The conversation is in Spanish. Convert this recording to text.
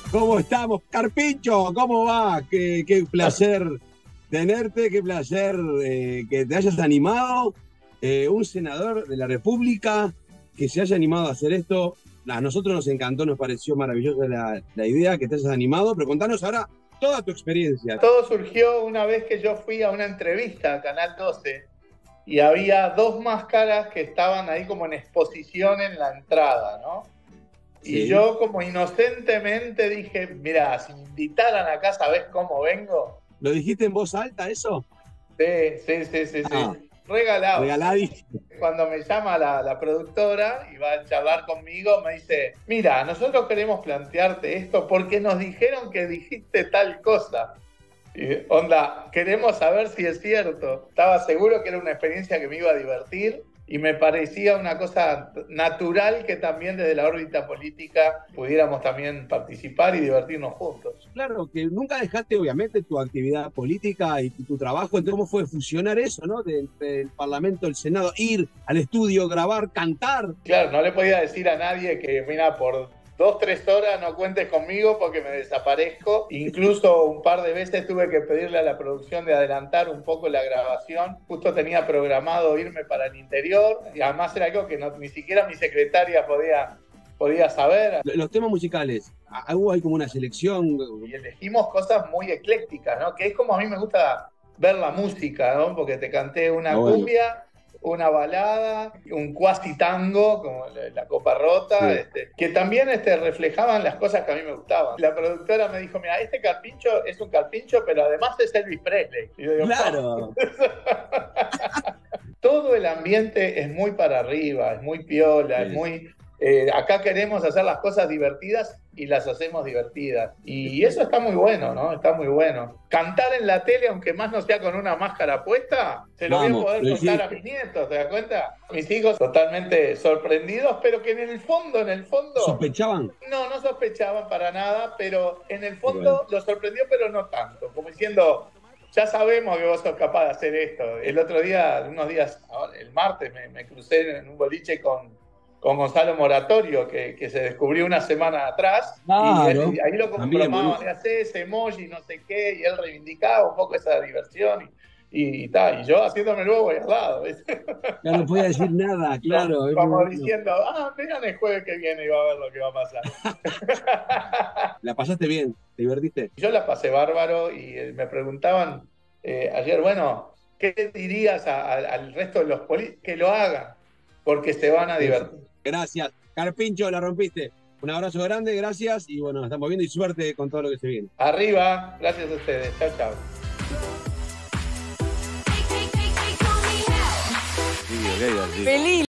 ¿Cómo estamos? Carpincho, ¿cómo va? Qué placer tenerte, qué placer que te hayas animado. Un senador de la República que se haya animado a hacer esto. A nosotros nos encantó, nos pareció maravillosa la idea que te hayas animado, pero contanos ahora toda tu experiencia. Todo surgió una vez que yo fui a una entrevista a Canal 12 y había dos máscaras que estaban ahí como en exposición en la entrada, ¿no? Sí. Y yo como inocentemente dije, mira, si me invitaran acá, ¿sabés cómo vengo? ¿Lo dijiste en voz alta eso? Sí. Regalado. Regaladísimo. Cuando me llama la productora y va a charlar conmigo, me dice, mira, nosotros queremos plantearte esto porque nos dijeron que dijiste tal cosa. Y, onda, queremos saber si es cierto. Estaba seguro que era una experiencia que me iba a divertir y me parecía una cosa natural que también desde la órbita política pudiéramos también participar y divertirnos juntos. Claro, que nunca dejaste obviamente tu actividad política y tu trabajo. Entonces, ¿cómo fue fusionar eso, no? Del Parlamento, el Senado, ir al estudio, grabar, cantar. Claro, no le podía decir a nadie que, mira, por 2-3 horas no cuentes conmigo porque me desaparezco. Incluso un par de veces tuve que pedirle a la producción de adelantar un poco la grabación. Justo tenía programado irme para el interior y además era algo que ni siquiera mi secretaria podía saber. Los temas musicales, hay como una selección. Y elegimos cosas muy eclécticas, ¿no? Que es como a mí me gusta ver la música, ¿no? Porque te canté una cumbia, una balada, un cuasi tango, como la Copa Rota, sí. Que también reflejaban las cosas que a mí me gustaban. La productora me dijo, mira, este carpincho es un carpincho, pero además es Elvis Presley. Y yo digo, claro. Todo el ambiente es muy para arriba, es muy piola, es muy... acá queremos hacer las cosas divertidas y las hacemos divertidas. Y eso está muy bueno, ¿no? Está muy bueno. Cantar en la tele, aunque más no sea con una máscara puesta, se lo voy a poder contar a mis nietos, ¿te das cuenta? Mis hijos totalmente sorprendidos, pero que en el fondo... ¿Sospechaban? No sospechaban para nada, pero en el fondo los sorprendió, pero no tanto. Como diciendo... Ya sabemos que vos sos capaz de hacer esto. El otro día, el martes, me crucé en un boliche con Gonzalo Moratorio, que se descubrió una semana atrás. Claro, y ahí lo comprobamos, hace ese emoji, no sé qué, y él reivindicaba un poco esa diversión. Y yo haciéndome luego ahí al lado. Ya no podía decir nada, claro. Como diciendo, vean el jueves que viene y va a ver lo que va a pasar. ¿La pasaste bien? ¿Te divertiste? Yo la pasé bárbaro y me preguntaban ayer, bueno, ¿qué dirías al resto de los políticos? Que lo hagan, porque se van a divertir. Gracias. Carpincho, la rompiste. Un abrazo grande, gracias. Y bueno, nos estamos viendo y suerte con todo lo que se viene. Arriba, gracias a ustedes. Chao, chao. Feliz.